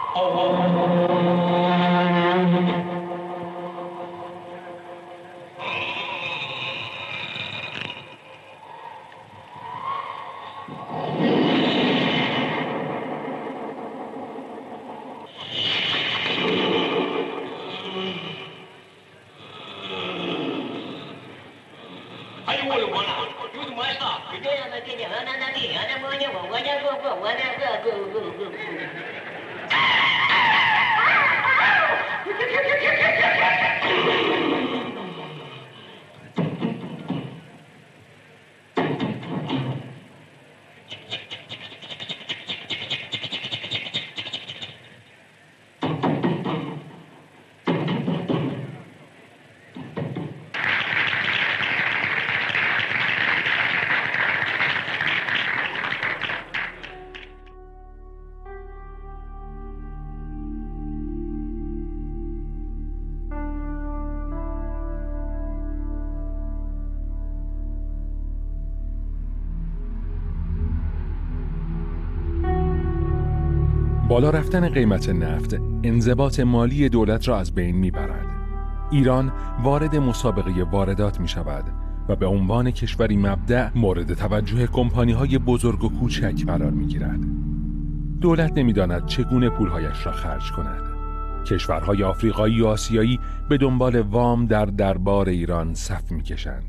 بالا رفتن قیمت نفت انضباط مالی دولت را از بین میبرد. ایران وارد مسابقه واردات می شود و به عنوان کشوری مبدأ مورد توجه کمپانی‌های بزرگ و کوچک قرار می‌گیرد. دولت نمی‌داند چگونه پول‌هایش را خرج کند. کشورهای آفریقایی و آسیایی به دنبال وام در دربار ایران صف می‌کشند.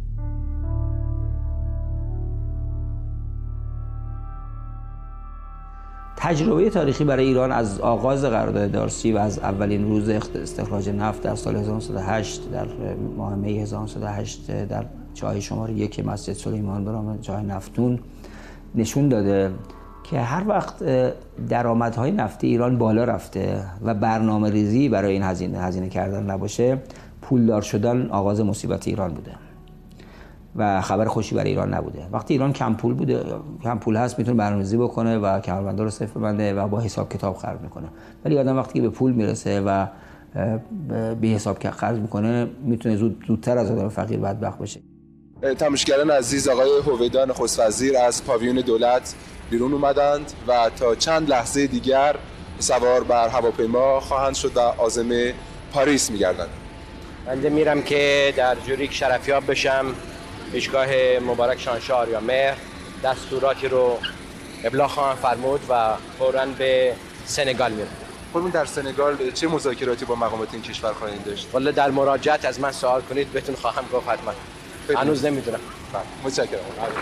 تجربه تاریخی برای ایران از آغاز قرارداد دارسی و از اولین روز استخراج نفت در سال 1908 در ماه می 1908 در چاه شماره 1 مسجد سلیمان به نام چاه نفتون نشون داده که هر وقت درآمدهای نفتی ایران بالا رفته و برنامه‌ریزی برای این هزینه کردن نباشه، پولدار شدن آغاز مصیبت ایران بوده و خبر خوشی برای ایران نبوده. وقتی ایران کم پول هست میتونه برنامه‌ریزی بکنه و کمربندا رو صفر ببنده و با حساب کتاب خرج میکنه. ولی آدم وقتی که به پول میرسه و به حساب خرج میکنه میتونه زودتر از آدم فقیر بدبخت بشه. تماشاگران عزیز، آقای هویدا نخست وزیر از پاویون دولت بیرون اومدند و تا چند لحظه دیگر سوار بر هواپیما خواهند شد و عازم پاریس میگردند. بنده میرم که در جوریک شرفیاب بشم، پیشگاه مبارک شاهنشاه آریامهر، دستوراتی رو ابلاغ خواهم فرمود و فوراً به سنگال میرم. خودمون در سنگال چه مذاکراتی با مقامات این کشور خواهید داشت؟ والا در مراجعت از من سوال کنید بهتون خواهم گفت حتما. هنوز نمیدونم. متشکرم.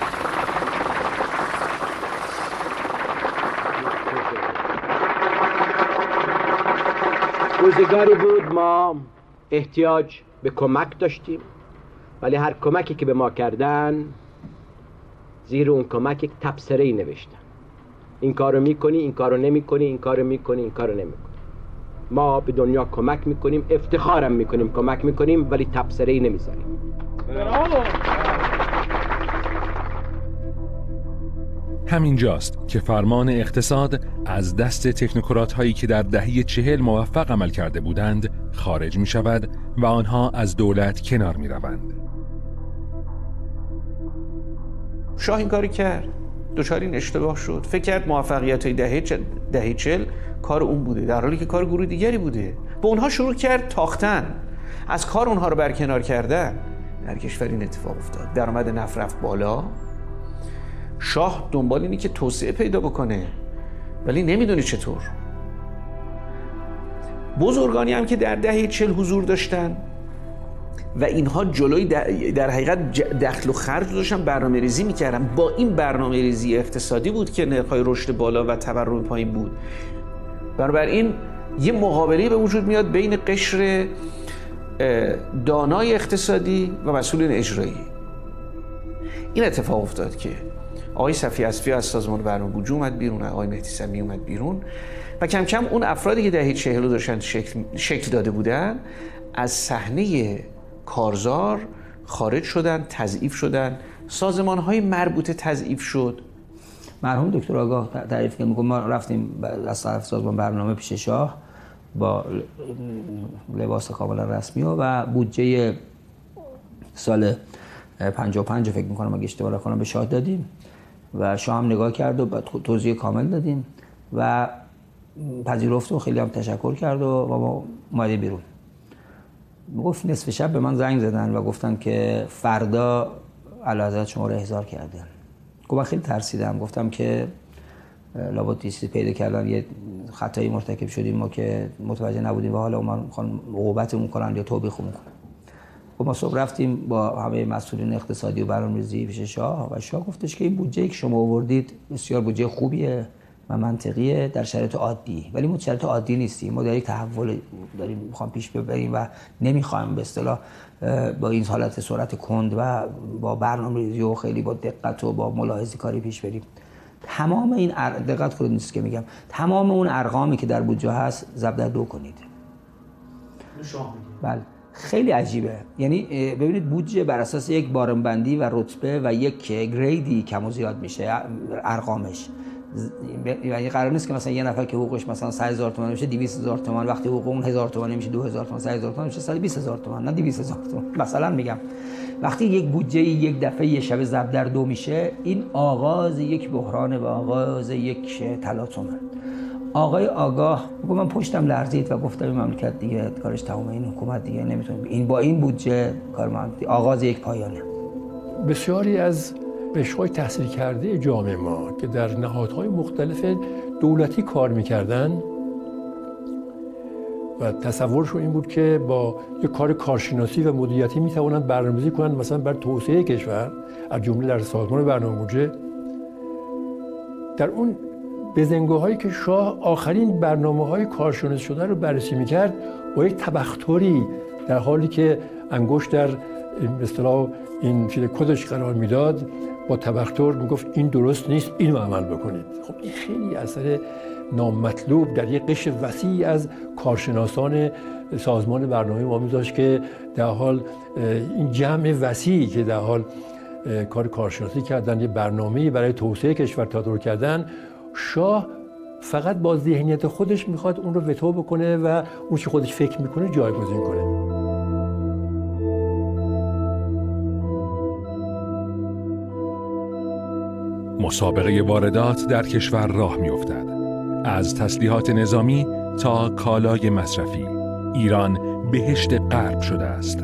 روزگاری بود ما احتیاج به کمک داشتیم، ولی هر کمکی که به ما کردن زیر اون کمک یک تبصره‌ای نوشتن. این کارو میکنی، این کارو نمیکنی، این کارو میکنی، این کارو نمیکنی. ما به دنیا کمک میکنیم، افتخارم میکنیم کمک میکنیم، ولی تبصره‌ای نمیذاریم. همینجاست که فرمان اقتصاد از دست تکنوکرات هایی که در دهه 40 موفق عمل کرده بودند خارج می شود و آنها از دولت کنار می روند. شاه این کاری کرد، دچار این اشتباه شد، فکر کرد موفقیت های دهه 40 کار اون بوده، در حالی که کار گروه دیگری بوده. به اونها شروع کرد تاختن، از کار اونها رو برکنار کردن. در کشور این اتفاق افتاد، درآمد نفت رفت بالا. شاه دنبال اینه که توسعه پیدا بکنه ولی نمیدونه چطور. بزرگانی هم که در دهه 40 حضور داشتن و اینها جلوی در حقیقت دخل و خرج داشتن برنامه‌ریزی میکردن. با این برنامه‌ریزی اقتصادی بود که نرخ‌های رشد بالا و تورم پایین بود. بنابراین یه مقابله به وجود میاد بین قشر دانای اقتصادی و مسئولین اجرایی. این اتفاق افتاد که آقای صفی اصفی از سازمان برنامه‌بودجه اومد بیرون، آقای مهدی سمیع اومد بیرون و کم کم اون افرادی که دهه 40 داشتن شکل داده بودن از صحنه کارزار خارج شدن، تضعیف شدن، سازمان‌های مربوطه تضعیف شد. مرحوم دکتر آگاه تعریف که میگم ما رفتیم از طرف سازمان برنامه پیش شاه با لباس کاملا رسمی و بودجه سال 55 فکر می‌کنم اگه اشتباه نکنم به شاه دادیم و شاه هم نگاه کرد و بعد توضیح کامل دادیم و پذیرفت و خیلی هم تشکر کرد و ما اومدیم بیرون. گفت نصف شب به من زنگ زدن و گفتن که فردا اعلیحضرت شما رو احضار کردن. من خیلی ترسیدم، گفتم که لابد چیزی پیدا کردن، یه خطایی مرتکب شدیم ما که متوجه نبودیم و حالا ما میخوان عقوبتمون کنن یا توبیخمون کنن. ما صبح رفتیم با همه مسئولین اقتصادی و برنامه‌ریزی پیش شاه و شاه گفتش که این بودجه‌ای که شما آوردید بسیار بودجه خوبیه و منطقیه در شرایط عادی، ولی ما شرایط عادی نیستیم، ما در یک تحول داریم میخوام پیش ببریم و نمیخوایم به اصطلاح با این حالت سرعت کند و با برنامه‌ریزی و خیلی با دقت و با ملاحظه کاری پیش بریم. تمام این دقت کنید نیست که میگم، تمام اون ارقامی که در بودجه هست ضرب در 2 کنید. بله خیلی عجیبه. یعنی ببینید بودجه بر اساس یک بارمبندی و رتبه و یک گریدی کم و زیاد میشه ارقامش. یعنی قرار نیست که مثلا یه نفر که حقوقش مثلا 3000 تومان میشه 200000 تومان، وقتی حقوق اون 1000 تومان میشه 2000 تومان 3000 تومان میشه 120000 تومان، نه 200000 تومان. مثلا میگم وقتی یک بودجه یک دفعه یه شب ضرب در 2 میشه، این آغاز یک بحران و آغاز یک تلاطمه. آقای آگاه من پشتم لرزید و گفتم این مملکت دیگه کارش تمامه، این حکومت دیگه نمیتونه این با این بودجه کار من آغاز یک پایانه. بسیاری از قشرهای تحصیل کرده جامعه ما که در نهادهای مختلف دولتی کار میکردن و تصورشون این بود که با یک کار کارشناسی و مدیریتی میتوانند برنامه‌ریزی کنند مثلا بر توسعه کشور، از جمله در سازمان برنامه بودجه. در اون بزنگاهایی که شاه آخرین برنامه‌های کارشناسی شده رو بررسی میکرد با یک تبختری در حالی که انگشت در به اصطلاح این چیز کدش قرار میداد با تبختر میگفت این درست نیست، اینو عمل بکنید. خب این خیلی اثر نامطلوب در یک قشر وسیعی از کارشناسان سازمان برنامه ما میذاشت که در حال این جمع وسیعی که در حال کار کارشناسی کردن، یه برنامه‌ای برای توسعه کشور تدارک کردن، شاه فقط با ذهنیت خودش میخواد اون رو وتو بکنه و اون چی خودش فکر میکنه جایگزین کنه. مسابقه واردات در کشور راه می‌افتد. از تسلیحات نظامی تا کالای مصرفی، ایران بهشت غرب شده است.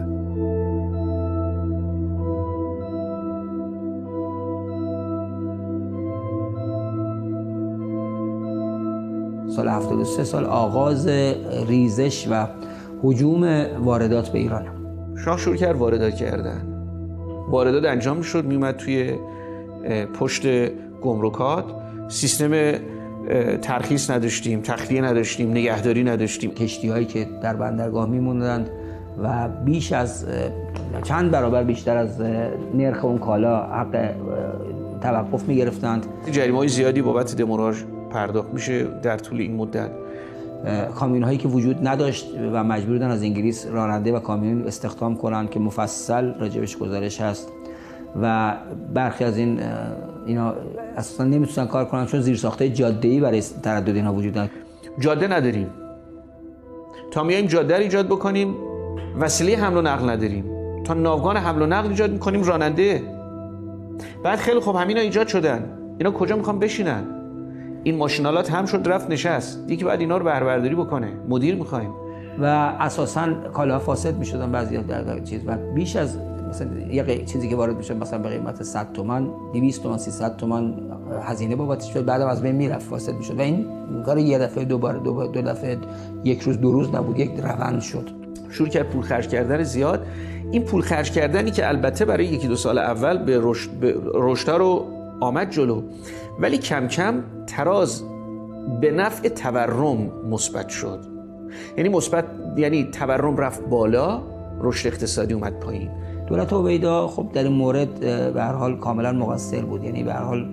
سال 73 سال آغاز ریزش و هجوم واردات به ایران. شاه شروع کرد واردات کردن. واردات انجام شد، میومد توی پشت گمرکات، سیستم ترخیص نداشتیم، تخلیه نداشتیم، نگهداری نداشتیم. کشتی‌هایی که در بندرگاه میموندند و بیش از چند برابر بیشتر از نرخ اون کالا حق توقف میگرفتند. جریمه‌های زیادی بابت دموراژ پرداخت میشه در طول این مدت. کامیون‌هایی که وجود نداشت و مجبور بودن از انگلیس راننده و کامیون استخدام کنن که مفصل راجبش گزارش هست و برخی از اینا اصلا نمیتونن کار کنن چون زیرساخت‌های جاده‌ای برای تردد اینها وجود نداره. جاده نداریم، تا میایم جاده رو ایجاد بکنیم وسیله حمل و نقل نداریم، تا ناوگان حمل و نقل ایجاد میکنیم راننده. بعد خیلی خوب همینا ایجاد شدن، اینا کجا میخوان بشینن؟ این ماشینالات هم شد رفت نشست، یکی بعد اینا رو بهره‌برداری بکنه، مدیر میخوایم. و اساساً کالا فاسد میشدن بعضی در چیز و بیش از مثلا یه چیزی که وارد میشه مثلا به قیمت 100 تومان 200 تومان 300 تومان هزینه بابتش شد، بعدم از بین میرفت، فاسد میشد و این کار یه دفعه دو دفعه یک روز دو روز نبود، یک روند شد. شروع کرد پول خرج کردن زیاد. این پول خرج کردنی که البته برای یکی دو سال اول به رشدها رو آمد جلو، ولی کم کم تراز به نفع تورم مثبت شد. یعنی تورم رفت بالا، رشد اقتصادی اومد پایین. دولت عبیدا خب در این مورد به هر حال کاملا مقصر بود، یعنی به هر حال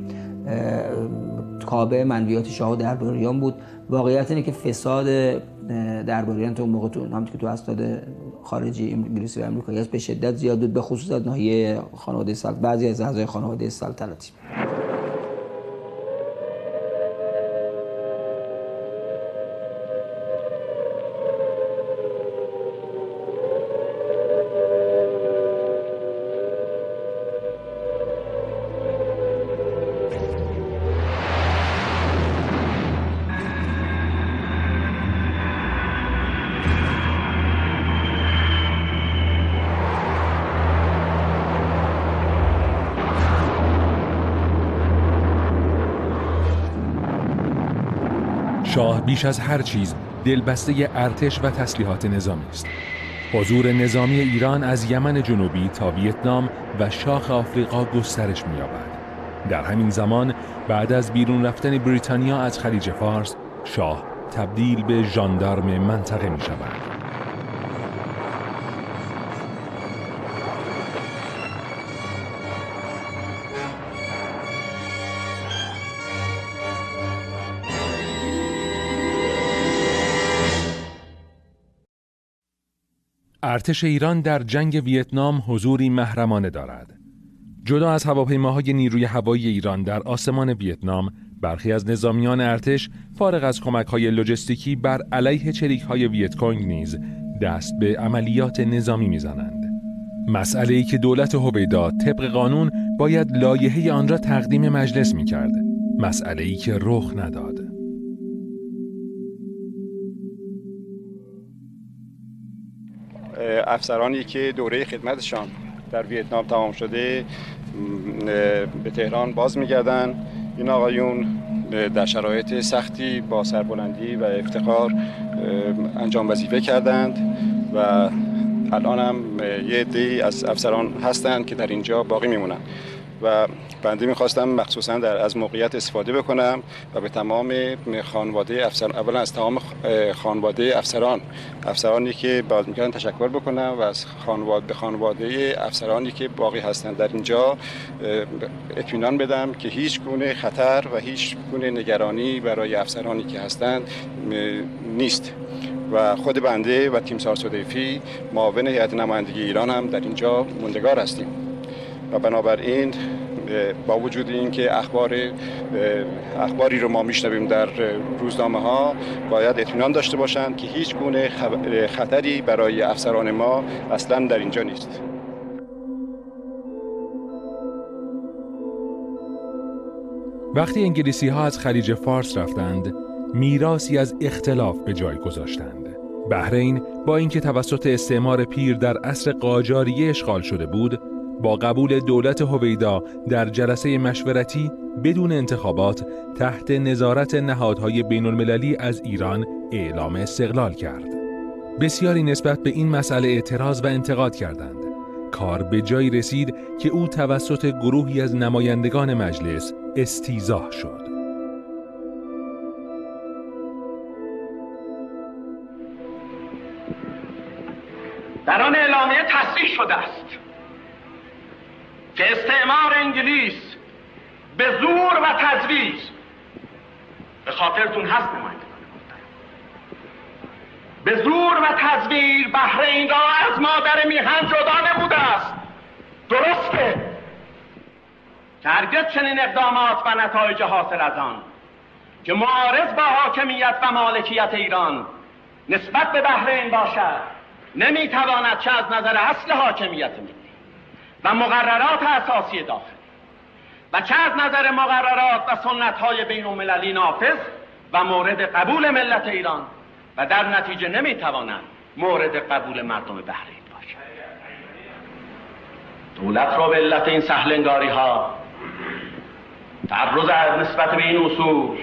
تابع منویات شاه و درباریان بود. واقعیت اینه که فساد درباریان تو موقع همونطور که تو اسناد خارجی انگلیسی و آمریکایی هست به شدت زیاد بود، به خصوص از ناحیه خانواده سلطنتی، بعضی از اعضای خانواده سلطنتی. شاه بیش از هر چیز دلبسته ارتش و تسلیحات نظامی است. حضور نظامی ایران از یمن جنوبی تا ویتنام و شاخ آفریقا گسترش می‌یابد. در همین زمان بعد از بیرون رفتن بریتانیا از خلیج فارس، شاه تبدیل به ژاندارم منطقه می‌شود. ارتش ایران در جنگ ویتنام حضوری محرمانه دارد. جدا از هواپیماهای نیروی هوایی ایران در آسمان ویتنام، برخی از نظامیان ارتش فارغ از کمک‌های لوجستیکی بر علیه چریک‌های ویتکونگ نیز دست به عملیات نظامی می‌زنند. مسئله‌ای که دولت هویدا طبق قانون باید لایحه آن را تقدیم مجلس می‌کرد. مسئله‌ای که رخ نداد. افسرانی که دوره خدمتشان در ویتنام تمام شده به تهران باز می‌گردند. این آقایون در شرایط سختی با سربلندی و افتخار انجام وظیفه کردند و الان هم یه عده‌ای از افسران هستند که در اینجا باقی میمونند و بنده میخواستم مخصوصا از موقعیت استفاده بکنم و به تمام خانواده افسران، اولا از تمام خانواده افسرانی که باز میکردن تشکر بکنم و از خانواده افسرانی که باقی هستند در اینجا اطمینان بدم که هیچ گونه خطر و هیچ گونه نگرانی برای افسرانی که هستند نیست و خود بنده و تیمسار صدیفی معاون هیئت نمایندگی ایران هم در اینجا موندگار هستیم و بنابراین با وجود اینکه اخباری رو ما میشنویم در روزنامه ها باید اطمینان داشته باشند که هیچ گونه خطری برای افسران ما اصلا در اینجا نیست. وقتی انگلیسی‌ها از خلیج فارس رفتند، میراثی از اختلاف به جای گذاشتند. بحرین با اینکه توسط استعمار پیر در عصر قاجاریه اشغال شده بود، با قبول دولت هویدا در جلسه مشورتی بدون انتخابات تحت نظارت نهادهای بین المللی از ایران اعلام استقلال کرد. بسیاری نسبت به این مسئله اعتراض و انتقاد کردند. کار به جایی رسید که او توسط گروهی از نمایندگان مجلس استیضاح شد. در آن اعلامیه تصریح شده است که استعمار انگلیس به زور و تزویر، به خاطرتون هست نمایندگان محترم، به زور و تزویر بحرین را از مادر میهن جدا نموده است. درسته که هرگز چنین اقدامات و نتایج حاصل از آن که معارض با حاکمیت و مالکیت ایران نسبت به بحرین باشد نمیتواند چه از نظر اصل حاکمیت ملی و مقررات اساسی داخلی و چه از نظر مقررات و سنت‌های بین‌المللی نافذ و مورد قبول ملت ایران و در نتیجه نمیتواند مورد قبول مردم بحرین باشد. دولت را به علت این سهل‌انگاری‌ها تعرض نسبت به این اصول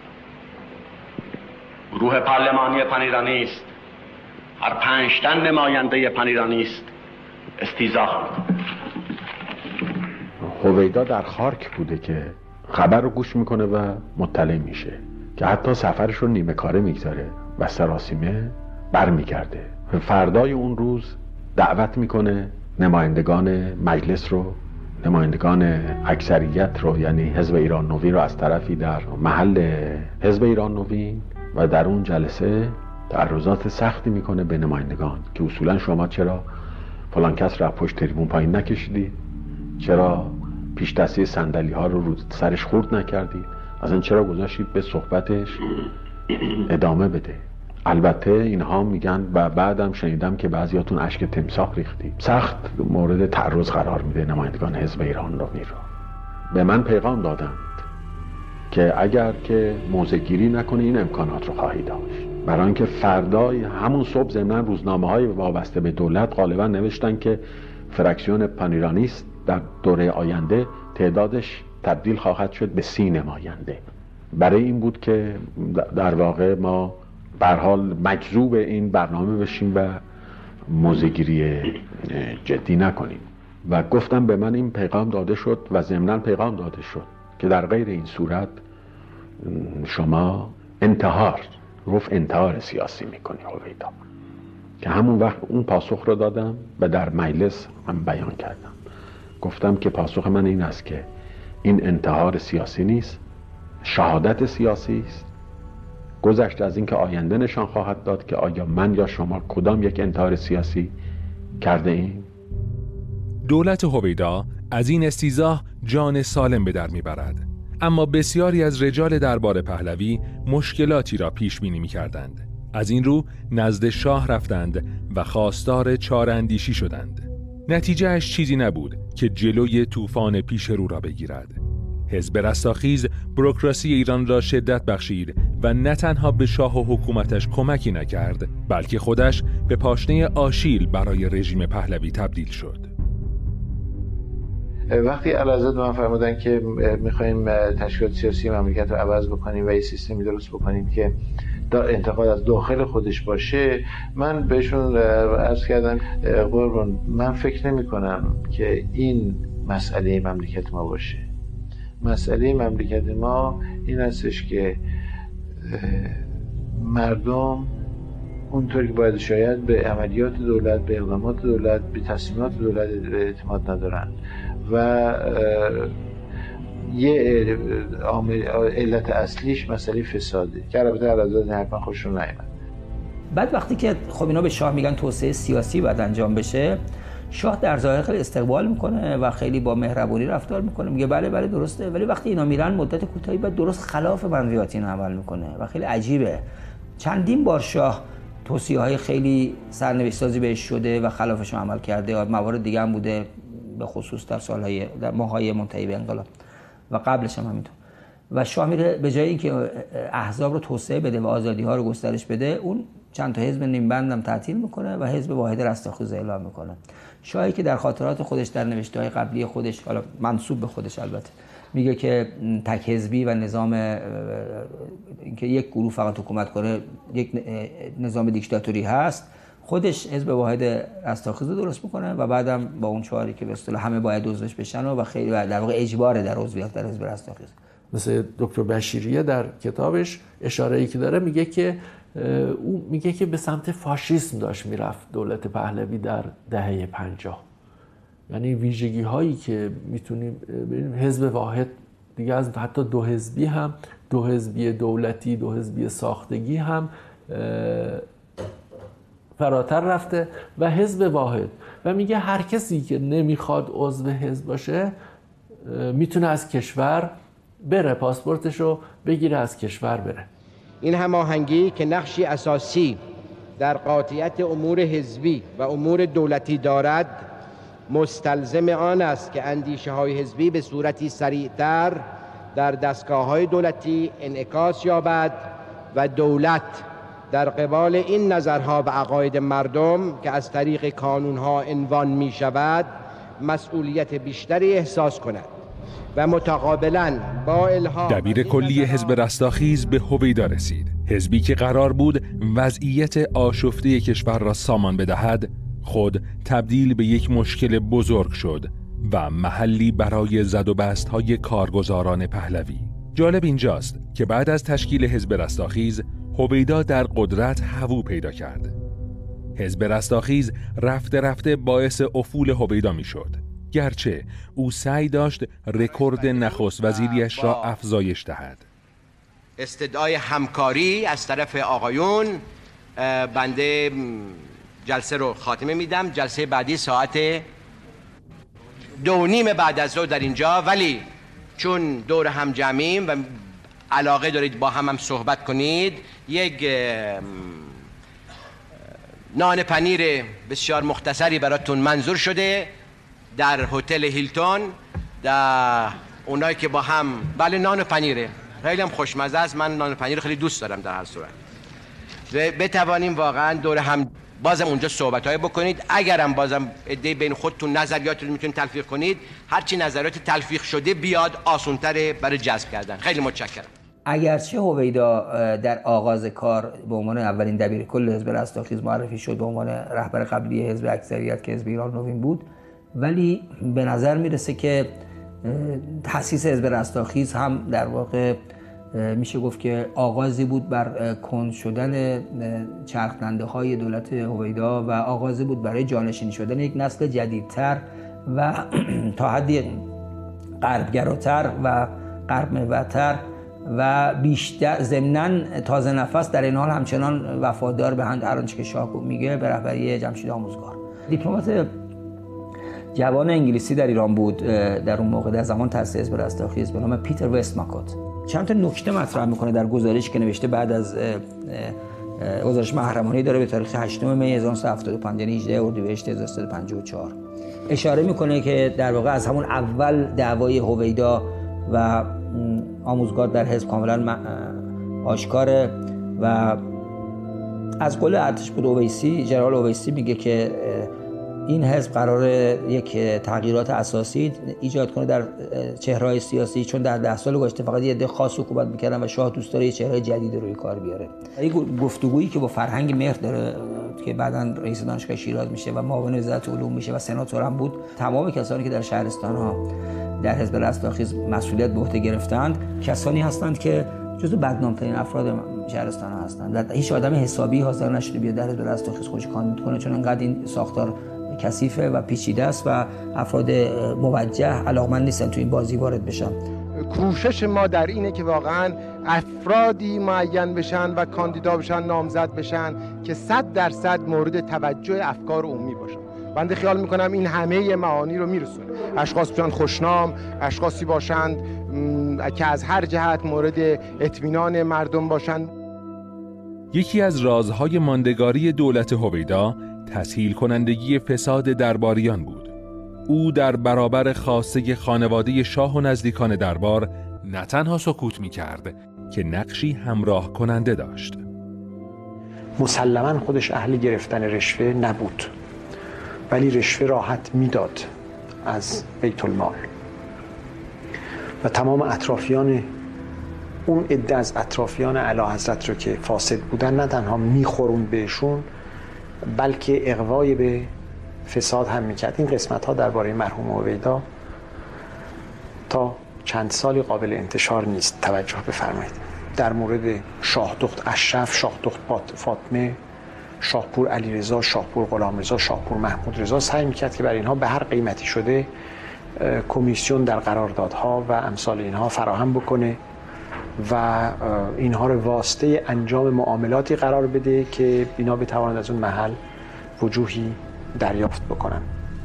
گروه پارلمانی پنیرانیست هر 5 تن نماینده پنیرانیست استیضاح می‌کند. هویدا در خارک بوده که خبر رو گوش میکنه و مطلع میشه که حتی سفرش رو نیمه کاره میگذاره و سراسیمه برمیگرده. فردای اون روز دعوت میکنه نمایندگان مجلس رو، نمایندگان اکثریت رو، یعنی حزب ایران نوین رو از طرفی در محل حزب ایران نوین و در اون جلسه تعرضات سختی میکنه به نمایندگان که اصولا شما چرا فلان کس را پشت تریبون پایین نکشیدید؟ چرا پیش دستی صندلی ها رو سرش خورد نکردید؟ اصلا چرا گذاشتید به صحبتش ادامه بده؟ البته اینها میگن و بعدم شنیدم که بعضیاتون اشک تمساح ریختید. سخت مورد تعرض قرار میده نمایندگان حزب ایران نوین رو. به من پیغام دادند که اگر که موضع گیری نکنه این امکانات رو خواهی داشت. برای اینکه فردای همون صبح ضمن روزنامه‌های وابسته به دولت غالبا نوشتن که فرکسیون پانیرانیست در دوره آینده تعدادش تبدیل خواهد شد به 30 نماینده. برای این بود که در واقع ما به هر حال مجذوب این برنامه بشیم و موضع‌گیری جدی نکنیم و گفتم به من این پیغام داده شد و ضمناً پیغام داده شد که در غیر این صورت شما انتحار سیاسی میکنی هویدا. که همون وقت اون پاسخ رو دادم و در مجلس هم بیان کردم. گفتم که پاسخ من این است که این انتحار سیاسی نیست، شهادت سیاسی است. گذشت از اینکه آینده نشان خواهد داد که آیا من یا شما کدام یک انتحار سیاسی کرده ایم. دولت هویدا از این استیضاح جان سالم به در میبرد، اما بسیاری از رجال دربار پهلوی مشکلاتی را پیش بینی می‌کردند. از این رو نزد شاه رفتند و خواستار چاره‌اندیشی شدند. نتیجه اش چیزی نبود که جلوی طوفان پیش رو را بگیرد. حزب رستاخیز بوروکراسی ایران را شدت بخشید و نه تنها به شاه و حکومتش کمکی نکرد، بلکه خودش به پاشنه آشیل برای رژیم پهلوی تبدیل شد. وقتی اعلیحضرت من فرمودن که می‌خوایم تشکیلات سیاسی مملکت رو عوض بکنیم و یه سیستمی درست بکنیم که انتقاد از داخل خودش باشه، من بهشون عرض کردم قربان من فکر نمی کنم که این مسئله مملکت ما باشه. مسئله مملکت ما این هستش که مردم اونطوری که باید شاید به عملیات دولت، به اقدامات دولت، به تصمیمات دولت اعتماد ندارن و یه علت اصلیش مسئله فساده که البته علی‌رضا حتما خوششون نیامد. بعد وقتی که خب اینا به شاه میگن توسعه سیاسی باید انجام بشه، شاه در ظاهر خیلی استقبال میکنه و خیلی با مهربانی رفتار میکنه، میگه بله بله درسته، ولی وقتی اینا میرن مدت کوتاهی بعد درست خلاف منظوریات این عمل میکنه و خیلی عجیبه. چندین بار شاه توصیه‌های خیلی سرنوشت‌سازی بهش شده و خلافش عمل کرده. موارد دیگه هم بوده به خصوص در ماه‌های منتهی به انقلاب و قبلش هم همینطور. و شاه میره به جای اینکه احزاب رو توسعه بده و آزادی‌ها رو گسترش بده، اون چند تا حزب نیم بندم تعطیل میکنه و حزب واحد رستاخیز اعلام میکنه. شاهی که در خاطرات خودش در نوشته‌های قبلی خودش، حالا منسوب به خودش البته، میگه که تک حزبی و نظام اینکه یک گروه فقط حکومت کنه یک نظام دیکتاتوری هست، خودش حزب واحد رستاخیز رو درست میکنه و بعدم با اون چهاری که به اصطلاح همه باید عضوش بشن و خیلی در واقع اجبار در عضویت در حزب رستاخیز. مثل دکتر بشیریه در کتابش اشاره‌ای که داره میگه که او میگه که به سمت فاشیسم داشت میرفت دولت پهلوی در دهه 50. یعنی ویژگی هایی که میتونیم ببینیم حزب واحد دیگه از حتی دو حزبی هم، دو حزبی دولتی، دو حزبی ساختگی هم فراتر رفته و حزب واحد. و میگه هر کسی که نمیخواد عضو حزب باشه میتونه از کشور بره، پاسپورتشو بگیره از کشور بره. این هماهنگی که نقشی اساسی در قاطعیت امور حزبی و امور دولتی دارد، مستلزم آن است که اندیشه های حزبی به صورتی سریعتر در دستگاه های دولتی انعکاس یابد و دولت در قبال این نظرها و عقاید مردم که از طریق کانونها عنوان می شود مسئولیت بیشتری احساس کند و متقابلاً با الهام. دبیر کلی حزب رستاخیز به هویدا رسید. حزبی که قرار بود وضعیت آشفته کشور را سامان بدهد، خود تبدیل به یک مشکل بزرگ شد و محلی برای زد و بست‌های کارگزاران پهلوی. جالب اینجاست که بعد از تشکیل حزب رستاخیز، هویدا در قدرت هوو پیدا کرد. حزب رستاخیز رفته رفته باعث افول هویدا میشد، گرچه او سعی داشت رکورد نخست وزیریش را افزایش دهد. استدعای همکاری از طرف آقایون، بنده جلسه رو خاتمه میدم. جلسه بعدی ساعت 2:30 بعد از ظهر در اینجا، ولی چون دور هم جمعیم و علاقه دارید با هم صحبت کنید، یک نان پنیر بسیار مختصری براتون منظور شده در هتل هیلتون. در اونایی که با هم، بله نان پنیره، خیلی هم خوشمزه است، من نان پنیر خیلی دوست دارم در هر صورت، بتوانیم واقعا دور هم بازم اونجا صحبت‌های بکنید. اگرم بازم ایده بین خودتون نظریاتتون میتونید تلفیق کنید، هرچی نظریات تلفیق شده بیاد آسان‌تره برای جذب کردن. خیلی متشکرم. اگرچه هویدا در آغاز کار به عنوان اولین دبیر کل حزب رستاخیز معرفی شد به عنوان رهبر قبلی حزب اکثریت که حزب ایران نوین بود، ولی به نظر میرسه که تأسیس حزب رستاخیز هم در واقع میشه گفت که آغازی بود بر کند شدن چرخننده های دولت هویدا و آغازی بود برای جانشینی شدن یک نسل جدیدتر و تا حدی غربگراتر و غرب محورتر و بیشتر ضمناً تازه نفس در این حال همچنان وفادار به هر آنچه که شاه میگه به رهبری جمشید آموزگار. دیپلمات جوان انگلیسی در ایران بود در اون موقع در زمان تأسیس حزب رستاخیز به نام پیتر وستماکوت. چند تا نکته مطرح میکنه در گزارشی که نوشته بعد از گزارش محرمانه‌ای داره به تاریخ 8 می 1975 یعنی 18 اردیبهشت 1354. اشاره میکنه که در واقع از همون اول دعوای هویدا و آموزگار در حزب کاملا آشکاره و از قول ارتشبد اویسی، ژنرال اویسی میگه که این حزب قراره یک تغییرات اساسی ایجاد کنه در چهره‌های سیاسی، چون در 10 سال گذشته فقط یه عده خاص حکومت می‌کردن و شاه دوست داره یه چهره جدید روی کار بیاره. این گفتگویی که با فرهنگ مهر داره که بعداً رئیس دانشگاه شیراز میشه و معاون وزارت علوم میشه و سناتور هم بود، تمام کسانی که در شهرستان‌ها در حزب رستاخیز مسئولیت به عهده گرفتند کسانی هستند که جزو بدنام‌ترین افراد شهرستان‌ها هستند. هیچ آدم حسابی حاضر نشده بیاد در حزب رستاخیز خودش کاندید کنه، چون انقدر این ساختار کثیفه و پیچیده است و افراد موجه علاقمند نیستن تو این بازی وارد بشن. کوشش ما در اینه که واقعا افرادی معین بشن و کاندیدا بشن، نامزد بشن که 100% مورد توجه افکار عمومی باشن. بنده خیال میکنم این همه معانی رو میرسونه. اشخاص باشن خوشنام، اشخاصی باشند که از هر جهت مورد اطمینان مردم باشن. یکی از رازهای ماندگاری دولت هویدا تسهیل کنندگی فساد درباریان بود. او در برابر خواسته خانواده شاه و نزدیکان دربار نه تنها سکوت می کرد که نقشی همراه کننده داشت. مسلماً خودش اهل گرفتن رشوه نبود، ولی رشوه راحت میداد از بیت المال و تمام اطرافیان اون عده از اطرافیان اعلیحضرت رو که فاسد بودن نه تنها میخورون بهشون بلکه اغوای به فساد هم میکرد. این قسمت ها درباره مرحوم هویدا تا چند سالی قابل انتشار نیست. توجه بفرمایید. در مورد شاهدخت اشرف، شاهدخت فاطمه، شاهپور علیرضا، شاهپور غلامرضا، شاهپور محمود رضا سعی میکرد که برای اینها به هر قیمتی شده کمیسیون در قراردادها و امثال اینها فراهم بکنه و اینها رو واسطه انجام معاملاتی قرار بده که اینا بتوانند از اون محل وجوهی دریافت بکنن.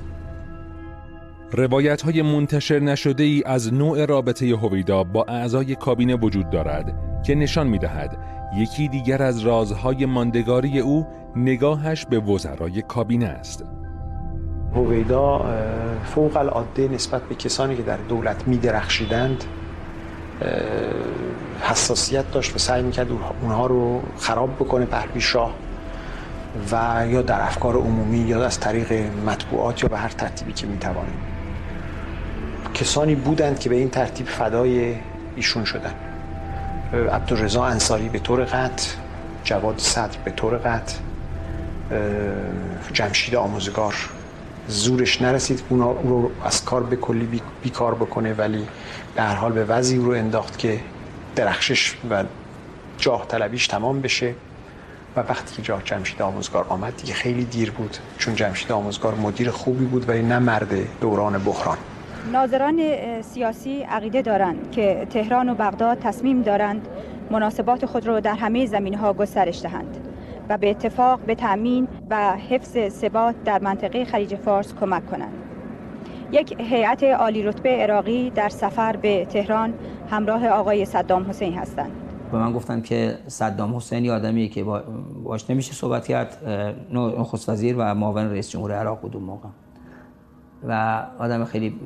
روایت‌های منتشر نشده ای از نوع رابطه هویدا با اعضای کابینه وجود دارد که نشان می‌دهد یکی دیگر از رازهای ماندگاری او نگاهش به وزرای کابینه است. هویدا فوق العاده نسبت به کسانی که در دولت می‌درخشیدند حساسیت داشت و سعی می‌کرد اونها رو خراب بکنه پهلوی شاه و یا در افکار عمومی یا از طریق مطبوعات یا به هر ترتیبی که می‌توانه. کسانی بودند که به این ترتیب فدای ایشون شدند. عبدالرضا انصاری به طور قطع، جواد صدر به طور قطع، جمشید آموزگار زورش نرسید اون رو از کار به کلی بیکار بکنه، ولی به هر حال به وضعی رو انداخت که درخشش و جاه طلبیش تمام بشه و وقتی که جاه جمشید آموزگار آمد دیگه خیلی دیر بود، چون جمشید آموزگار مدیر خوبی بود ولی نه مرد دوران بحران. ناظران سیاسی عقیده دارند که تهران و بغداد تصمیم دارند مناسبات خود را در همه زمینه‌ها گسترش دهند و به اتفاق به تأمین و حفظ ثبات در منطقه خلیج فارس کمک کنند. یک هیئت عالی رتبه عراقی در سفر به تهران همراه آقای صدام حسین هستند. به من گفتن که صدام حسین آدمیه که باش نمیشه صحبت کرد، نخست وزیر و معاون رئیس جمهور عراق بود اون موقع و آدم خیلی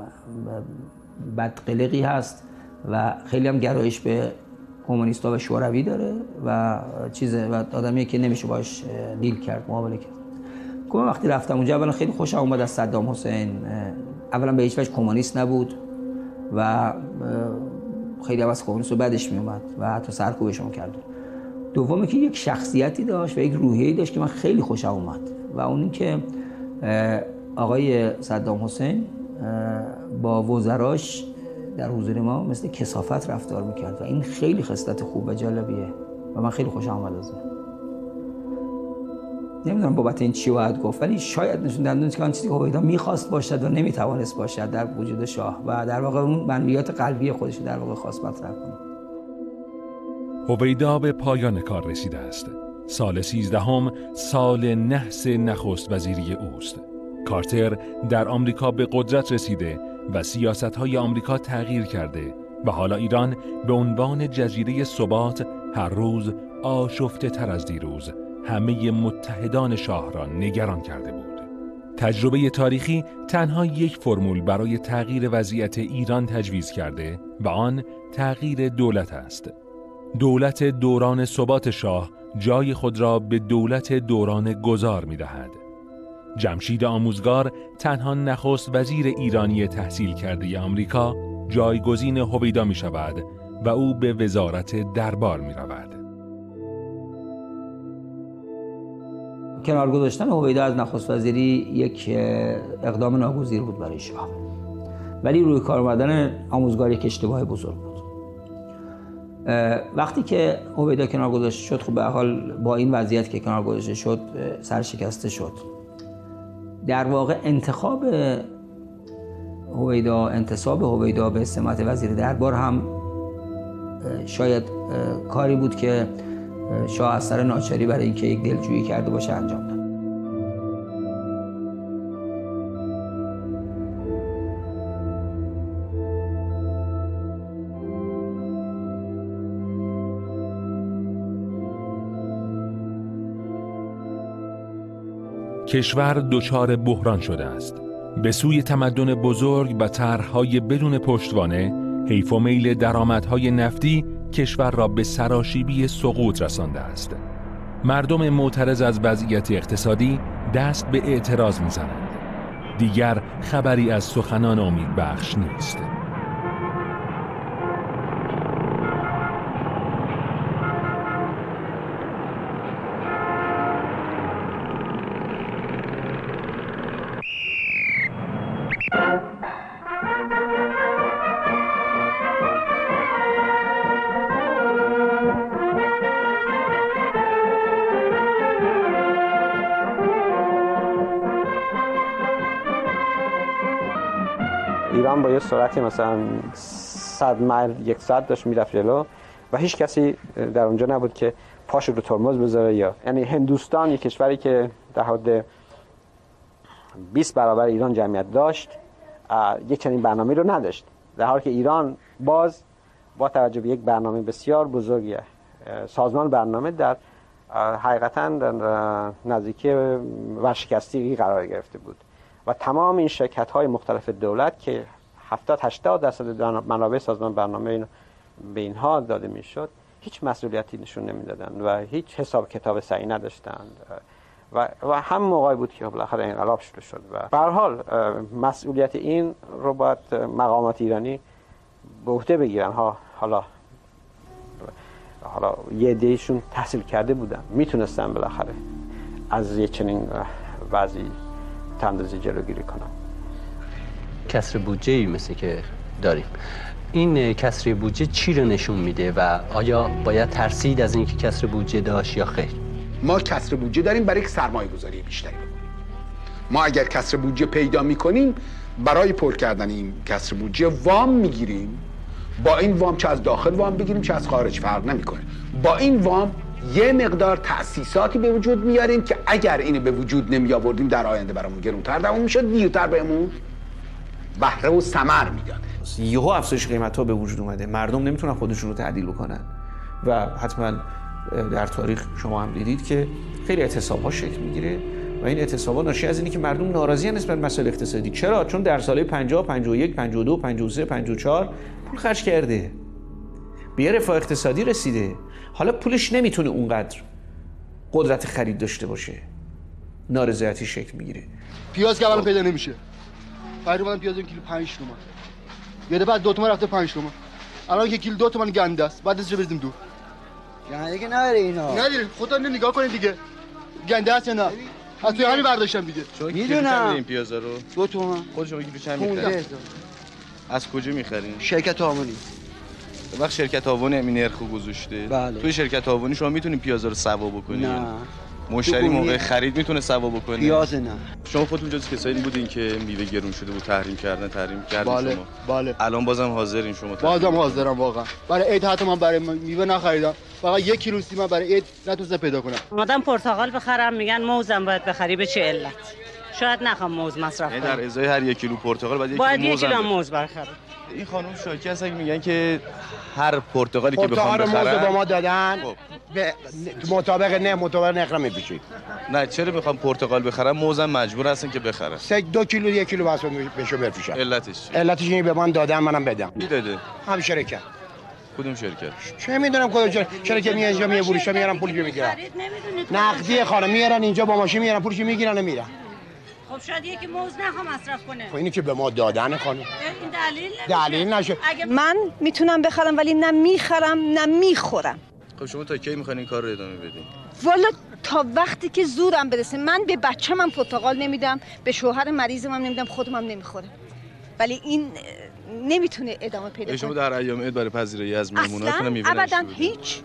بدقلقی هست و خیلی هم گرایش به کمونیستا و شوروی داره و آدمیه که نمیشه باش دیل کرد، معامله کرد. که من وقتی رفتم اونجا اولا خیلی خوشم اومد از صدام حسین. اولا به هیچ وجه کمونیست نبود و خیلی از کمونیست‌ها بدش میومد و حتی سرکوبشون کرد. دومی که یک شخصیتی داشت و یک روحیه‌ای داشت که من خیلی خوشم اومد و اون این که آقای صدام حسین با وزراش در حضور ما مثل کثافت رفتار میکرد و این خیلی خصلت خوب و جالبیه و من خیلی خوشم اومد از اون. نمیدونم بابت این چی باید گفت، ولی شاید نشون دهنده که آن چیزی که هویدا میخواست باشد و نمیتوانست باشد در وجود شاه و در واقع اون منویات قلبی خودش در واقع خواست مطرح کنه. هویدا به پایان کار رسیده است. سال 13 سال نحس نخست وزیری اوست. کارتر در آمریکا به قدرت رسیده و سیاست‌های آمریکا تغییر کرده و حالا ایران به عنوان جزیره ثبات هر روز آشفته تر از دیروز همه متحدان شاه را نگران کرده بود. تجربه تاریخی تنها یک فرمول برای تغییر وضعیت ایران تجویز کرده و آن تغییر دولت است. دولت دوران ثبات شاه جای خود را به دولت دوران گذار می دهد. جمشید آموزگار تنها نخست وزیر ایرانی تحصیل کرده آمریکا جایگزین هویدا می شود و او به وزارت دربار می رود. کنار گذاشتن هویدا از نخست وزیری یک اقدام ناگزیر بود برای شاه، ولی روی کار آمدن آموزگار یک اشتباه بزرگ بود. وقتی که هویدا کنار گذاشته شد، خب به هر حال با این وضعیت که کنار گذاشته شد سرشکسته شد. در واقع انتساب هویدا به سمت وزیر دربار هم شاید کاری بود که شاه از سر ناچاری برای اینکه یک دلجویی کرده باشه انجام داد. کشور دچار بحران شده است. به سوی تمدن بزرگ و طرح‌های بدون پشتوانه، حیف و میل درآمدهای نفتی کشور را به سراشیبی سقوط رسانده است. مردم معترض از وضعیت اقتصادی دست به اعتراض می‌زنند. دیگر خبری از سخنان امیدبخش نیست. ایران با یه سرعتی مثلا 100 میل 100 داشت میرفت جلو و هیچ کسی در اونجا نبود که پاشو رو ترمز بذاره. یعنی هندوستان یک کشوری که در حد 20 برابر ایران جمعیت داشت یک چنین برنامه رو نداشت، در حالی که ایران باز با توجه به یک برنامه بسیار بزرگی سازمان برنامه در حقیقتا نزدیکی ورشکستگی قرار گرفته بود و تمام این شرکت‌های مختلف دولت که 70-80% منابع سازمان برنامه به اینها داده میشد هیچ مسئولیتی نشون نمیدادند و هیچ حساب کتاب صحیح نداشتند و هم موقعی بود که بالاخره انقلاب شروع شد و به هر حال مسئولیت این رو باید مقامات ایرانی به عهده بگیرن. حالا یه عده‌ایشون تحصیل کرده بودن، میتونستن بالاخره از یه چنین وضعی تندازی جلوگیری کنن. کسر بودجه‌ای مثل که داریم، این کسر بودجه چی رو نشون میده و آیا باید ترسید از اینکه کسر بودجه داشت یا خیر؟ ما کسر بودجه داریم برای یک سرمایه گذاری بیشتری بکنیم. ما اگر کسر بودجه پیدا میکنیم برای پر کردن این کسر بودجه وام میگیریم. با این وام چه از داخل وام بگیریم چه از خارج فرق نمیکنه. با این وام یه مقدار تأسیساتی به وجود میاریم که اگر اینو به وجود نمی آوردیم در آینده برامون گرونتر تموم میشد، دیرتر بهمون بهره و ثمر میداد. یهو افزایش قیمت‌ها به وجود اومده، مردم نمیتونن خودشون رو تعدیل بکنن و حتما در تاریخ شما هم دیدید که خیلی اعتصاب‌ها شکل میگیره و این اعتصاب‌ها ناشی از اینه که مردم ناراضی نسبت به مسائل اقتصادی. چرا؟ چون در سال‌های 50، 51، 52، 53، 54 پول خرج کرده، به رفاه اقتصادی رسیده، حالا پولش نمیتونه اونقدر قدرت خرید داشته باشه، نارضایتی شکل میگیره. پیاز که اولا پیدا نمیشه، فرض کنم پیاز کیلو 5 تومن، یه بعد 2 تومن رفته 5 تومن، الان که کیلو 2 تومن گنده است، بعد ازش بریزیم دور. گنده که نداره اینا. نداره، خودتون نگاه کنید دیگه. گنده است یا نه؟ از توی همین برداشتم دیگه. میدونم. این پیازا رو 2 تومن. خود شما کیلو چند می‌خرید؟ از کجا می‌خرین؟ شرکت هامونی. وقت شرکت هاونی همین نرخو گذاشته. بله. توی شرکت هاونی شما میتونین پیازا رو سوا بکنین؟ نه. مشتری موقع خرید میتونه سوا بکنه؟ پیاز نه. شما خودتون جز کسایی بودین که میوه گرون شده بود تحریم کردین بله. شما؟ بله. الان بازم حاضرین شما؟ بازم حاضرم واقعا. برای عید حتی من برای میوه نخریدم. فقط 1 کیلو سیب برای عید نتونستم پیدا کنم. آدم پرتقال بخرم میگن موزم باید بخری، به چه علت؟ شاید نخوام موز مصرف کنم. در ازای هر 1 کیلو پرتقال باید 1 کیلو موز بخرم. این خانم شاکی هستن که میگن که هر پرتقالی که بخوام بخرم موز با ما دادن مطابق نرخ میپیچید. نه چرا میخوام پرتقال بخرم موزم مجبور هستن که بخرم. 2 کیلو 1 کیلو واسه بهشون بفروشم. علتش چیه؟ علتش اینه به من دادن منم بدم. کی داده؟ هم شرکت. کدوم شرکت؟ چه میدونم کدوم شرکت میاد اینجا میفروشن میارن پولشو میگیرن. نقدی خانم میارن اینجا با ماشین میارن پولشو میگیرن و میرن. خب شاید یکی موز نخوام مصرف کنه. خب اینی که به ما دادن خانم. این دلیل نشه. من میتونم بخرم ولی نه میخرم نه میخورم. خب شما تا کی میخواین این کار رو ادامه بدین؟ والا تا وقتی که زورم برسه. من به بچه‌م پرتقال نمیدم، به شوهر مریضم نمیدم، خودم هم نمیخورم. ولی این نمیتونه ادامه پیدا کنه. شما در ایام عید برای پذیرایی از مهموناتون میوه ابدا هیچ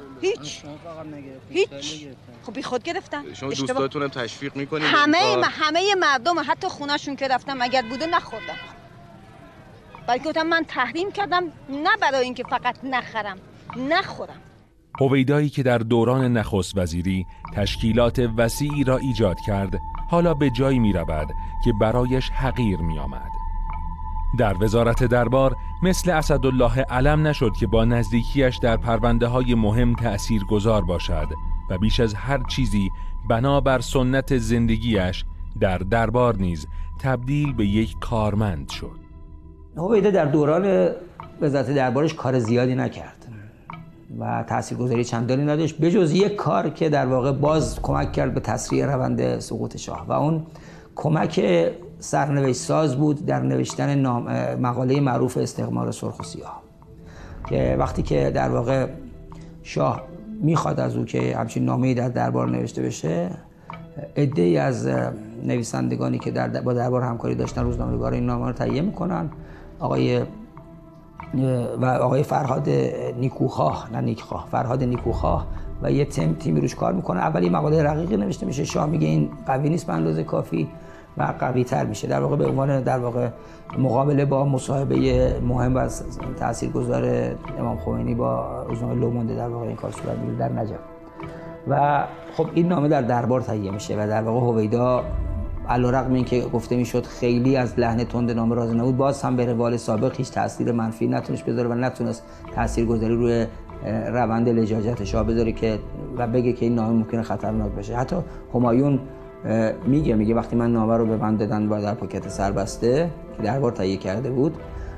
خب بی خود گرفتم. شما دوستاتونم تشویق میکنید؟ همه مردم حتی خونه‌شون که رفتم اگر بوده نخوردم. بلکه گفتم من تحریم کردم نه برای اینکه فقط نخورم. هویدایی که در دوران نخست وزیری تشکیلات وسیعی را ایجاد کرد، حالا به جایی می رود که برایش حقیر می آمد. در وزارت دربار مثل اسدالله علم نشد که با نزدیکیش در پرونده های مهم تأثیر گذار باشد و بیش از هر چیزی بنابر سنت زندگیش در دربار نیز تبدیل به یک کارمند شد. هویدا در دوران وزارت دربارش کار زیادی نکرد و تاثیرگذاری چندانی نداشت بجز یک کار که در واقع باز کمک کرد به تسریع روند سقوط شاه و اون کمک سرنوشت ساز بود در نوشتن مقاله معروف استعمار سرخ و سیاه که وقتی که در واقع شاه میخواد از او که همچین نامه‌ای در دربار نوشته بشه، عده‌ای از نویسندگانی که با دربار همکاری داشتن روزنامه‌نگارا این نامه رو تهیه میکنن. آقای فرهاد نیکوخواه و یه تیمی روش کار میکنه. اولی مقاله رقیقی نوشته میشه، شاه میگه این قوی نیست به اندازه کافی و قوی تر میشه، در واقع به عنوان در واقع مقابله با مصاحبه مهم و تاثیرگذار امام خمینی با روزنامه لومونده در واقع این کار صورت میگیره در نجف. و خب این نامه در دربار تهیه میشه و در واقع هویدا علیرغم اینکه گفته میشد خیلی از لحن تند نامه راضی نبود، باز هم به روال سابق هیچ تاثیر منفی نتونست بذاره و نتونست تاثیرگذاری روی روند لجاجت شاه بذاره که و بگه که این نامه ممکنه خطرناک بشه. حتی همایون میگه وقتی من نامه رو به من دادن با در پاکت سربسته که دربار تهیه کرده بود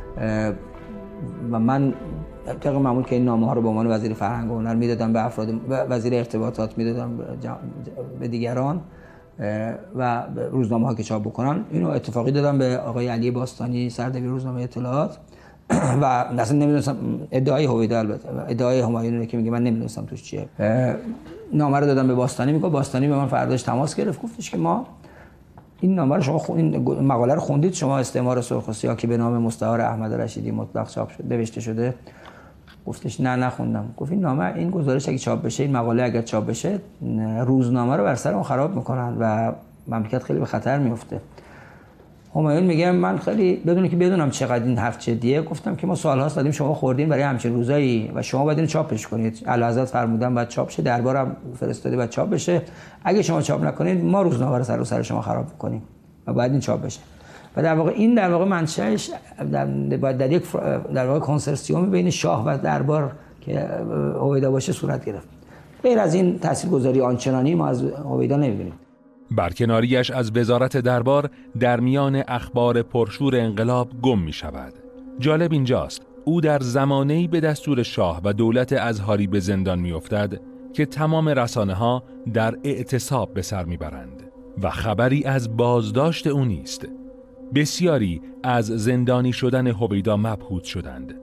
و من طبق معمول که این نامه ها رو به عنوان وزیر فرهنگ و هنر میدادم به افراد وزیر ارتباطات میدادم به دیگران و روزنامه ها که چاپ بکنن، اینو اتفاقی دادم به آقای علی باستانی سردبیر روزنامه اطلاعات و اصلا نمیدونستم ادعای هویدا، البته ادعای همایون که میگه من نمیدونستم توش چیه. نامه رو دادم به باستانی، میگه باستانی به من فرداش تماس گرفت، گفتش که ما این نامه رو شما این مقاله رو خوندید، شما استعمار سرخ و سیاه که به نام مستعار احمد رشیدی مطلق چاپ شده نوشته شده؟ گفتش نه نخوندم. گفت این نامه، این گزارش اگه چاپ بشه، این مقاله اگر چاپ بشه، روزنامه رو بر سر ما خراب میکنن و مملکت خیلی به خطر میفته. همایون میگه من خیلی بدونم چقدر این حرف جدیه، گفتم که ما سال‌هاست دادیم شما خوردین برای همچین روزایی و شما باید اینو چاپش کنید. اعلیحضرت فرمودن بعد چاپ شه، دربارم فرستاده بعد چاپ بشه. اگه شما چاپ نکنید ما روزنامه رو سر شما خراب می‌کنیم و باید این چاپ بشه. و در واقع این در واقع منشأش در یک در واقع کنسرسیوم بین شاه و دربار که هویدا باشه صورت گرفت. غیر از این تاثیرگذاری آنچنانی ما از هویدا نمی‌بینیم. برکناریش از وزارت دربار در میان اخبار پرشور انقلاب گم می شود. جالب اینجاست او در زمانه‌ای به دستور شاه و دولت ازهاری به زندان می افتد که تمام رسانه ها در اعتصاب به سر می برند و خبری از بازداشت او نیست. بسیاری از زندانی شدن هویدا مبهوت شدند.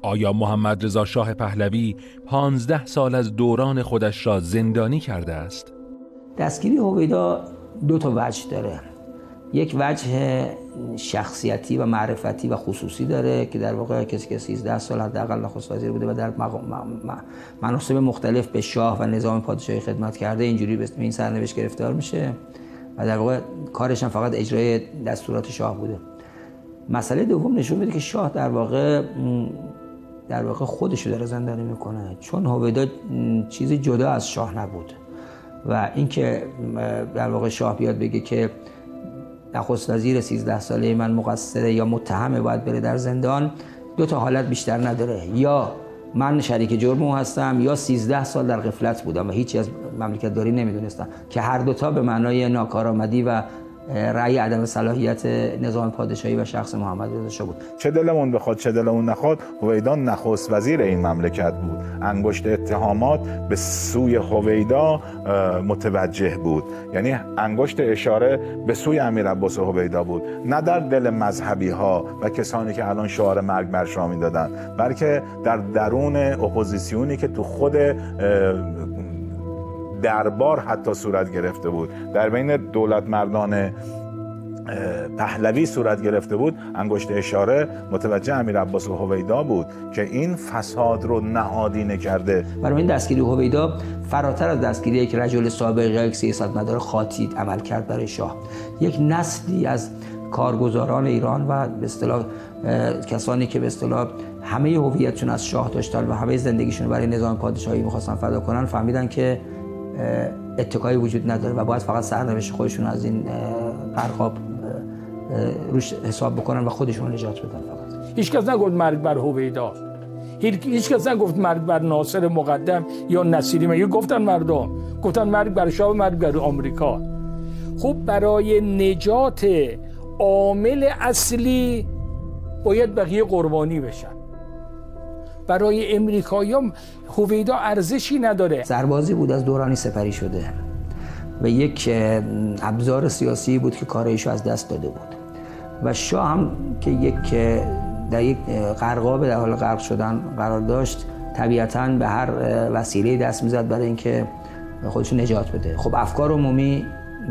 آیا محمد رضا شاه پهلوی 15 سال از دوران خودش را زندانی کرده است؟ دستگیری هویدا دو تا وجه داره. یک وجه شخصیتی و معرفتی و خصوصی داره که در واقع کسی که 13 سال حداقل نخست وزیر بوده و در مناصب مختلف به شاه و نظام پادشاهی خدمت کرده اینجوری به این سرنوشت گرفتار میشه و در واقع کارش هم فقط اجرای دستورات شاه بوده. مسئله دوم نشون میده که شاه در واقع خودش رو داره زندانی میکنه، چون هویدا چیزی جدا از شاه نبود و اینکه در واقع شاه بیاد بگه که نخست وزیر 13 ساله من مقصره یا متهمه باید بره در زندان، دو تا حالت بیشتر نداره، یا من شریک جرم او هستم یا 13 سال در غفلت بودم و هیچی از مملکت داری نمیدونستم، که هر دوتا به معنای ناکارآمدی و رأی عدم صلاحیت نظام پادشاهی و شخص محمد رضا شاه بود. چه دلمون بخواد چه دلمون نخواد، هویدا نخست وزیر این مملکت بود. انگشت اتهامات به سوی هویدا متوجه بود، یعنی انگشت اشاره به سوی امیرعباس هویدا بود، نه در دل مذهبی ها و کسانی که الان شعار مرگ بر شاه میدادن، بلکه در درون اپوزیسیونی که تو خود دربار حتی صورت گرفته بود، در بین دولت مردان پهلوی صورت گرفته بود. انگشت اشاره متوجه امیرعباس هویدا بود که این فساد رو نهادینه کرده. برای این دستگیری هویدا فراتر از دستگیری یک رجل سابق یا یک سیاستمدار خاطی عمل کرد برای شاه. یک نسلی از کارگزاران ایران و به اصطلاح کسانی که به اصطلاح همه هویتشون از شاه داشتن و همه زندگیشون برای نظام پادشاهی می‌خواستن فدا کنن، فهمیدن که اتکایی وجود نداره و باید فقط سرنوشت خودشون از این غرقاب روش حساب بکنن و خودشون نجات بدن. فقط هیچ کس نگفت مرگ بر هویدا، هیچ کس نگفت مرگ بر ناصر مقدم یا نصیری، مگه گفتن مردم گفتن مرگ بر شاه و مرگ بر آمریکا. خب برای نجات عامل اصلی باید بقیه قربانی بشن. برای امریکایی‌ها هویدا ارزشی نداره. سربازی بود از دورانی سپری شده و یک ابزار سیاسی بود که کارایشو از دست داده بود و شاه هم که در یک غرقاب در حال غرق شدن قرار داشت، طبیعتاً به هر وسیله دست میزد برای اینکه خودشو نجات بده. خب افکار عمومی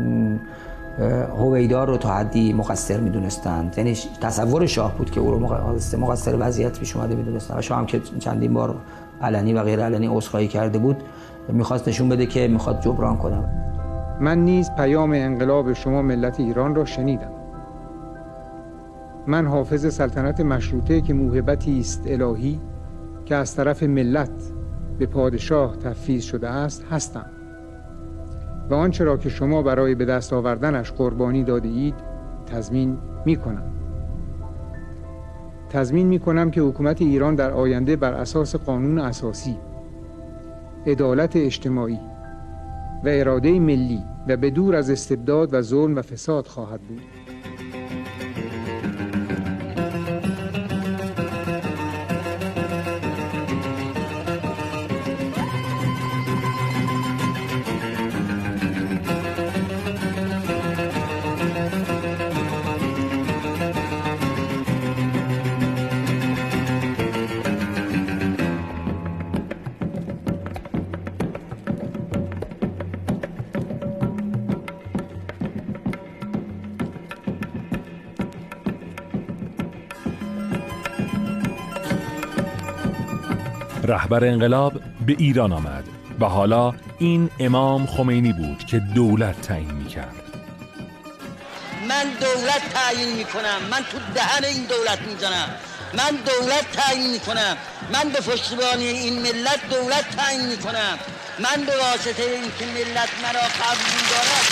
هویدا رو تا حدی مقصر میدونستند، یعنی تصور شاه بود که او رو مقصر وضعیت پیش اومده میدونستند و شاه هم که چندین بار علنی و غیر علنی عذرخواهی کرده بود، میخواست نشون بده که میخواد جبران کنه. من نیز پیام انقلاب شما ملت ایران را شنیدم. من حافظ سلطنت مشروطه که موهبتی است الهی که از طرف ملت به پادشاه تفویض شده است هستم و آنچه را که شما برای به دست آوردنش قربانی داده اید تضمین می‌کنم. تضمین می‌کنم که حکومت ایران در آینده بر اساس قانون اساسی، عدالت اجتماعی و اراده ملی و به دور از استبداد و ظلم و فساد خواهد بود. رهبر انقلاب به ایران آمد و حالا این امام خمینی بود که دولت تعیین می‌کرد. من دولت تعیین می‌کنم، من تو دهن این دولت می‌زنم، من دولت تعیین می‌کنم، من به پشتیبانی این ملت دولت تعیین می‌کنم، من به واسطه اینکه ملت مرا قبول دارد.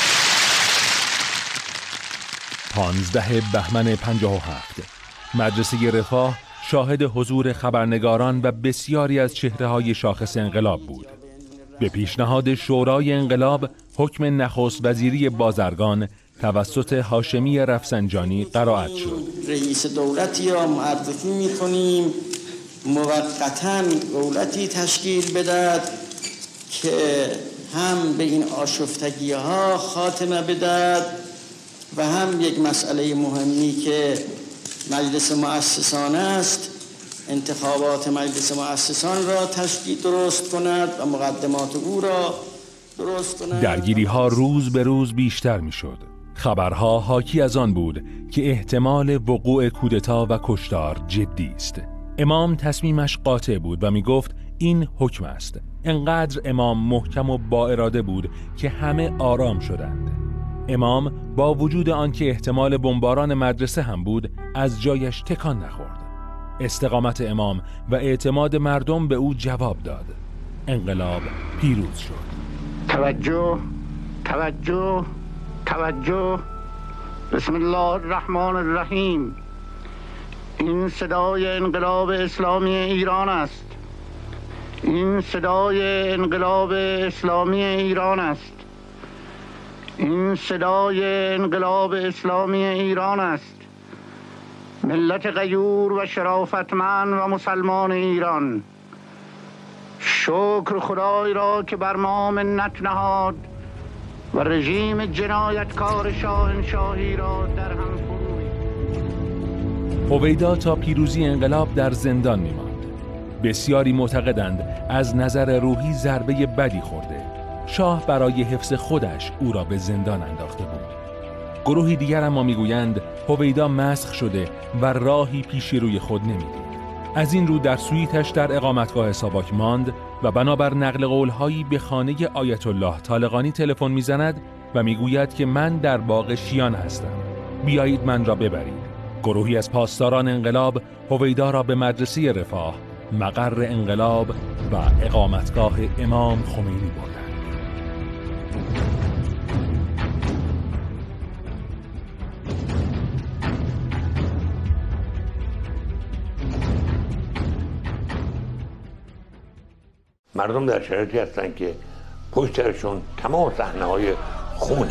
15 بهمن 57 مدرسه رفاه شاهد حضور خبرنگاران و بسیاری از چهره‌های شاخص انقلاب بود. به پیشنهاد شورای انقلاب حکم نخست وزیری بازرگان توسط هاشمی رفسنجانی قرائت شد. رئیس دولتی را معرفی می‌کنیم موقتاً دولتی تشکیل بدهد که هم به این آشفتگی‌ها خاتمه بدهد و هم یک مسئله مهمی که مجلس مؤسسانه است انتخابات مجلس مؤسسان را تشکیل درست کند و مقدمات او را درست کند. درگیری ها روز به روز بیشتر می شد. خبرها حاکی از آن بود که احتمال وقوع کودتا و کشتار جدی است. امام تصمیمش قاطع بود و می گفت این حکم است. انقدر امام محکم و با اراده بود که همه آرام شدند. امام با وجود آنکه احتمال بمباران مدرسه هم بود از جایش تکان نخورد. استقامت امام و اعتماد مردم به او جواب داد. انقلاب پیروز شد. توجه توجه توجه. بسم الله الرحمن الرحیم. این صدای انقلاب اسلامی ایران است. این صدای انقلاب اسلامی ایران است. این صدای انقلاب اسلامی ایران است. ملت غیور و شرافتمند و مسلمان ایران، شکر خدای را که بر ما منت نهاد و رژیم جنایتکار شاهنشاهی را در هم فرو ریخت. هویدا تا پیروزی انقلاب در زندان می‌ماند. بسیاری معتقدند از نظر روحی ضربه بدی خورده. شاه برای حفظ خودش او را به زندان انداخته بود. گروهی دیگر اما میگویند هویدا مسخ شده و راهی پیشی روی خود نمیدید. از این رو در سویتش در اقامتگاه ساواک ماند و بنابر نقل قولهایی به خانه آیت الله طالقانی تلفن میزند و میگوید که من در باغ شیان هستم، بیایید من را ببرید. گروهی از پاسداران انقلاب هویدا را به مدرسه رفاه، مقر انقلاب و اقامتگاه امام خمینی بردند. مردم در شرایطی هستن که پشت سرشون تمام صحنه‌های خونه.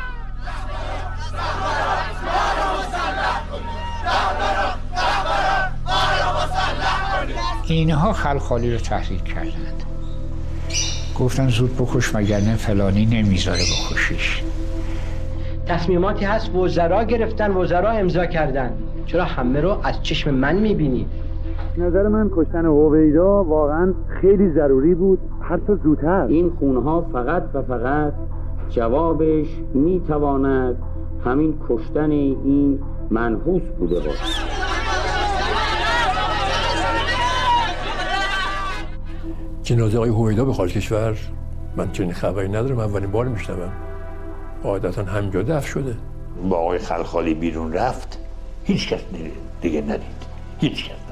اینها خلخالی رو تحریک کردند. گفتن زود بکش مگرنه فلانی نمیذاره بکشیش. تصمیماتی هست وزرا گرفتن، وزرا امضا کردن. چرا همه رو از چشم من میبینید؟ نظر من کشتن هویدا واقعا خیلی ضروری بود، حتی زودتر. این خونها فقط و فقط جوابش میتواند همین کشتن این منحوس بوده باشه. جنازه آقای هویدا به خارج کشور من چنین خبری ندارم، اولین بار میشنوم. قاعدتا همینجا دفن شده. با آقای خلخالی بیرون رفت، هیچ کس دیگه ندید، هیچ کس.